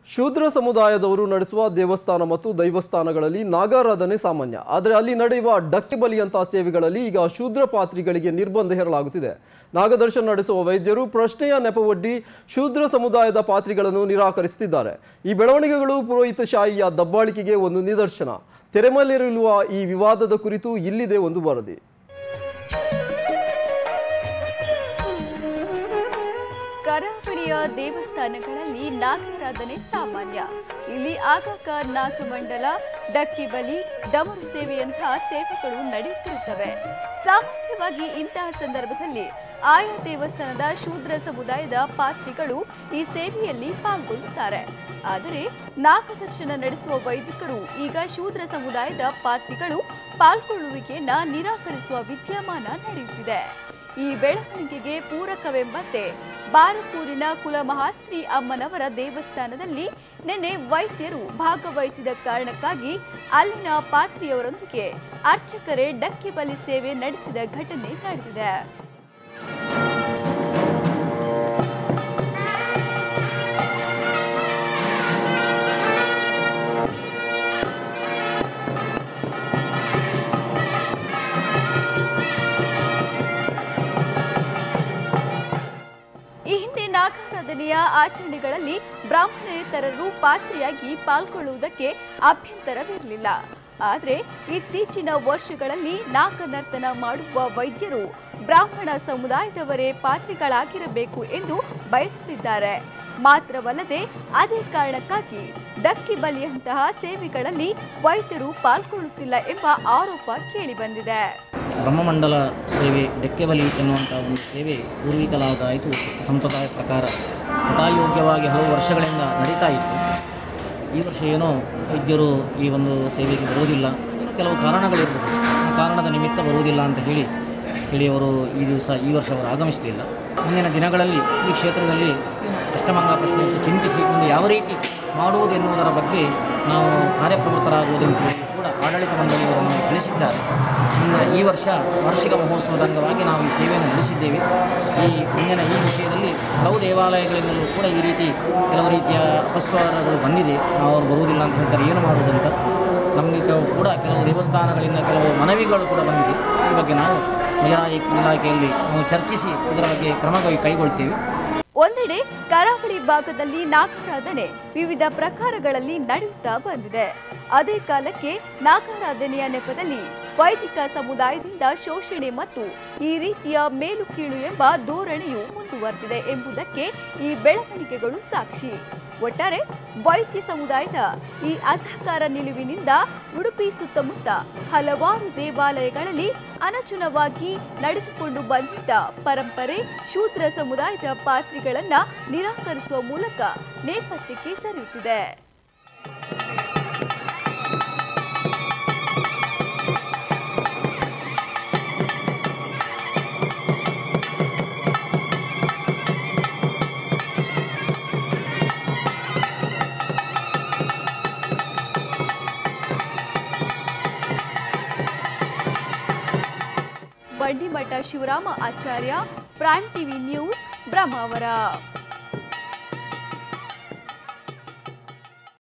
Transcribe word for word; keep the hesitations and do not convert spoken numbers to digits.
ಶೂದ್ರ ಸಮುದಾಯದವರು ನಡೆಸುವ ದೇವಸ್ಥಾನ ಮತ್ತು ದೈವಸ್ಥಾನಗಳಲ್ಲಿ ನಾಗಾರಾಧನೆ ಸಾಮಾನ್ಯ. ಆದರೆ ಅಲ್ಲಿ ನಡೆಯುವ ಡಕ್ಕೆ ಬಲಿಯಂತಹ ಸೇವೆಗಳಲ್ಲಿ ಈಗ ಶೂದ್ರ ಪಾತ್ರಿಗಳಿಗೆ ನಿರ್ಬಂಧ ಹೇರಲಾಗುತ್ತಿದೆ. ನಾಗದರ್ಶನ ನಡೆಸುವ ವೈದ್ಯರು ಪ್ರಶ್ನೆಯ ನೆಪವೊಡ್ಡಿ ಶೂದ್ರ ಸಮುದಾಯದ ಪಾತ್ರಿಗಳನ್ನು ನಿರಾಕರಿಸುತ್ತಿದ್ದಾರೆ. ಈ ಬೆಳವಣಿಗೆಗಳು ಪುರೋಹಿತಶಾಹಿಯ ದಬ್ಬಾಳಿಕೆಗೆ ಒಂದು ನಿದರ್ಶನ. ತೆರೆಮೇಲೇರಿರುವ ಈ ವಿವಾದದ ಕುರಿತು ಇಲ್ಲಿದೆ ಒಂದು ವರದಿ. ಕರಾವಳಿಯ ದೇವಸ್ಥಾನಗಳಲ್ಲಿ ನಾಗಾರಾಧನೆ ಸಾಮಾನ್ಯ. ಇಲ್ಲಿ ಆಗಾಗ ನಾಗಮಂಡಲ, ಡಕ್ಕಿ ಬಲಿ, ಡಮರು ಸೇವೆಯಂತಹ ಸೇವೆಗಳು ನಡೆಯುತ್ತಿರುತ್ತವೆ. ಸಾಮಾನ್ಯವಾಗಿ ಇಂತಹ ಸಂದರ್ಭದಲ್ಲಿ ಆಯಾ ದೇವಸ್ಥಾನದ ಶೂದ್ರ ಸಮುದಾಯದ ಪಾತ್ರಿಗಳು ಈ ಸೇವೆಯಲ್ಲಿ ಪಾಲ್ಗೊಳ್ಳುತ್ತಾರೆ. ಆದರೆ ನಾಗದರ್ಶನ ನಡೆಸುವ ವೈದಿಕರು ಈಗ ಶೂದ್ರ ಸಮುದಾಯದ ಪಾತ್ರಿಗಳು ಪಾಲ್ಗೊಳ್ಳುವಿಕೆಯನ್ನ ನಿರಾಕರಿಸುವ ವಿದ್ಯಮಾನ ನಡೆಯುತ್ತಿದೆ. ಈ ಬೆಳವಣಿಗೆಗೆ ಪೂರಕವೆಂಬಂತೆ ಬಾರಪೂರಿನ ಕುಲಮಹಾಸ್ತ್ರಿ ಅಮ್ಮನವರ ದೇವಸ್ಥಾನದಲ್ಲಿ ನಿನ್ನೆ ವೈದ್ಯರು ಭಾಗವಹಿಸಿದ ಕಾರಣಕ್ಕಾಗಿ ಅಲ್ಲಿನ ಪಾತ್ರಿಯವರೊಂದಿಗೆ ಅರ್ಚಕರೇ ಡಕ್ಕಿ ಬಲಿ ಸೇವೆ ನಡೆಸಿದ ಘಟನೆ ನಡೆದಿದೆ. ನಾಗಾರಾಧನೆಯ ಆಚರಣೆಗಳಲ್ಲಿ ಬ್ರಾಹ್ಮಣೇತರರು ಪಾತ್ರಿಯಾಗಿ ಪಾಲ್ಗೊಳ್ಳುವುದಕ್ಕೆ ಅಭ್ಯಂತರವಿರಲಿಲ್ಲ. ಆದರೆ ಇತ್ತೀಚಿನ ವರ್ಷಗಳಲ್ಲಿ ನಾಗನರ್ತನ ಮಾಡುವ ವೈದ್ಯರು ಬ್ರಾಹ್ಮಣ ಸಮುದಾಯದವರೇ ಪಾತ್ರಿಗಳಾಗಿರಬೇಕು ಎಂದು ಬಯಸುತ್ತಿದ್ದಾರೆ. ಮಾತ್ರವಲ್ಲದೆ ಅದೇ ಕಾರಣಕ್ಕಾಗಿ ಡಕ್ಕಿ ಬಲಿಯಂತಹ ಸೇವೆಗಳಲ್ಲಿ ವೈದ್ಯರು ಪಾಲ್ಗೊಳ್ಳುತ್ತಿಲ್ಲ ಎಂಬ ಆರೋಪ ಕೇಳಿಬಂದಿದೆ. ಬ್ರಹ್ಮಮಂಡಲ ಸೇವೆ, ಡಕ್ಕೆ ಬಲಿ ಎನ್ನುವಂಥ ಒಂದು ಸೇವೆ ಪೂರ್ವಿಕಲಾಗಾಯಿತು ಸಂಪ್ರದಾಯ ಪ್ರಕಾರ ಯಥಾಯೋಗ್ಯವಾಗಿ ಹಲವು ವರ್ಷಗಳಿಂದ ನಡೀತಾ ಇತ್ತು. ಈ ವರ್ಷ ಏನೋ ವೈದ್ಯರು ಈ ಒಂದು ಸೇವೆಗೆ ಬರುವುದಿಲ್ಲ, ಏನೋ ಕೆಲವು ಕಾರಣಗಳಿರ್ಬೋದು, ಆ ಕಾರಣದ ನಿಮಿತ್ತ ಬರುವುದಿಲ್ಲ ಅಂತ ಹೇಳಿ ಹೇಳಿ ಅವರು ಈ ದಿವಸ ಈ ವರ್ಷ ಅವರು ಆಗಮಿಸಲಿಲ್ಲ. ಮುಂದಿನ ದಿನಗಳಲ್ಲಿ ಈ ಕ್ಷೇತ್ರದಲ್ಲಿ ಅಷ್ಟಮಂಗ ಪ್ರಶ್ನೆ ಚಿಂತಿಸಿ ಮುಂದೆ ಯಾವ ರೀತಿ ಮಾಡುವುದೆನ್ನುವುದರ ಬಗ್ಗೆ ನಾವು ಕಾರ್ಯಪ್ರವೃತ್ತರಾಗುವುದು ಅಂತ ಹೇಳಿ ಕೂಡ ಆಡಳಿತ ಮಂಡಳಿಯವರು ನಮಗೆ ತಿಳಿಸಿದ್ದಾರೆ. ಅಂದರೆ ಈ ವರ್ಷ ವಾರ್ಷಿಕ ಮಹೋತ್ಸವದ ಅಂಗವಾಗಿ ನಾವು ಈ ಸೇವೆಯನ್ನು ನಡೆಸಿದ್ದೇವೆ. ಈ ಮುಂದಿನ ಈ ವಿಷಯದಲ್ಲಿ ಹಲವು ದೇವಾಲಯಗಳಿಂದಲೂ ಕೂಡ ಈ ರೀತಿ ಕೆಲವು ರೀತಿಯ ಅಪಸ್ವರಗಳು ಬಂದಿದೆ. ನಾವು ಅವರು ಬರುವುದಿಲ್ಲ ಅಂತ ಹೇಳ್ತಾರೆ, ಏನು ಮಾಡುವುದಂತ. ನಮಗೆ ಕೂಡ ಕೆಲವು ದೇವಸ್ಥಾನಗಳಿಂದ ಕೆಲವು ಮನವಿಗಳು ಕೂಡ ಬಂದಿದೆ. ಈ ಬಗ್ಗೆ ನಾವು ಮುಜರಾಯಿ ಇಲಾಖೆಯಲ್ಲಿ ನಾವು ಚರ್ಚಿಸಿ ಇದರ ಬಗ್ಗೆ ಕ್ರಮ ಕೈಗೊಳ್ತೇವೆ. ಒಂದೆಡೆ ಕರಾವಳಿ ಭಾಗದಲ್ಲಿ ನಾಗಾರಾಧನೆ ವಿವಿಧ ಪ್ರಕಾರಗಳಲ್ಲಿ ನಡೆಯುತ್ತಾ ಬಂದಿದೆ. ಅದೇ ಕಾಲಕ್ಕೆ ನಾಗಾರಾಧನೆಯ ನೆಪದಲ್ಲಿ ವೈದಿಕ ಸಮುದಾಯದಿಂದ ಶೋಷಣೆ ಮತ್ತು ಈ ರೀತಿಯ ಮೇಲು ಕೀಳು ಎಂಬ ಧೋರಣೆಯು ಮುಂದುವರೆದಿದೆ ಎಂಬುದಕ್ಕೆ ಈ ಬೆಳವಣಿಗೆಗಳು ಸಾಕ್ಷಿ. ಒಟ್ಟಾರೆ ವೈದ್ಯ ಸಮುದಾಯದ ಈ ಅಸಹಕಾರ ನಿಲುವಿನಿಂದ ಉಡುಪಿ ಸುತ್ತಮುತ್ತ ಹಲವಾರು ದೇವಾಲಯಗಳಲ್ಲಿ ಅನಚುನವಾಗಿ ನಡೆದುಕೊಂಡು ಬಂದಿದ್ದ ಪರಂಪರೆ ಶೂದ್ರ ಸಮುದಾಯದ ಪಾತ್ರಿಗಳನ್ನ ನಿರಾಕರಿಸುವ ಮೂಲಕ ನೇಪಥ್ಯಕ್ಕೆ ಸರಿಯುತ್ತಿದೆ. Bandimath Shivarama Acharya, prime TV news, Brahmavar.